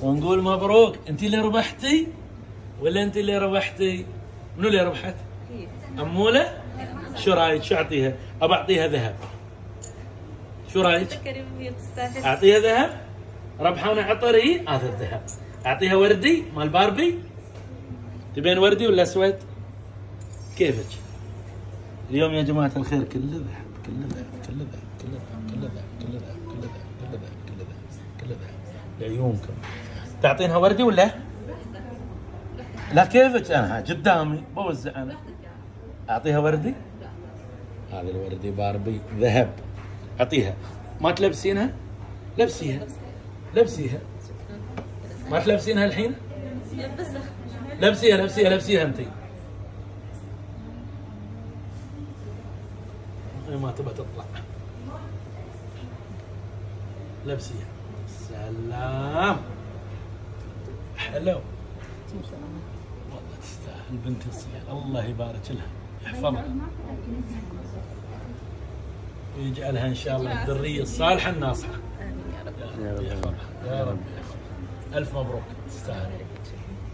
ونقول مبروك. انت اللي ربحتي ولا انت اللي ربحتي؟ منو اللي ربحت؟ اموله. شو رايك؟ شو اعطيها؟ ابى اعطيها ذهب. شو رايك؟ اعطيها ذهب؟ ربحانه عطري هذا الذهب. اعطيها وردي مال باربي؟ تبين وردي ولا اسود؟ كيفك؟ اليوم يا جماعه الخير كله ذهب، كله ذهب، كله ذهب، كله ذهب، كله ذهب، كله ذهب، كله ذهب، كله ذهب، كله ذهب، كله ذهب لعيونكم. تعطينها وردي ولا؟ لا كيفك انا قدامي بوزع انا. اعطيها وردي؟ هذا الوردي باربي ذهب. اعطيها. ما تلبسينها؟ لبسيها. لبسيها. ما تلبسينها الحين؟ لبسيها لبسيها لبسيها انت. ما تبى تطلع. لبسيها. سلام. حلو. والله تستاهل بنتي الصغيرة، الله يبارك لها يحفظها ويجعلها ان شاء الله الذرية الصالحة الناصحة. يا رب يحفظها يا رب يحفظها. الف مبروك تستاهل.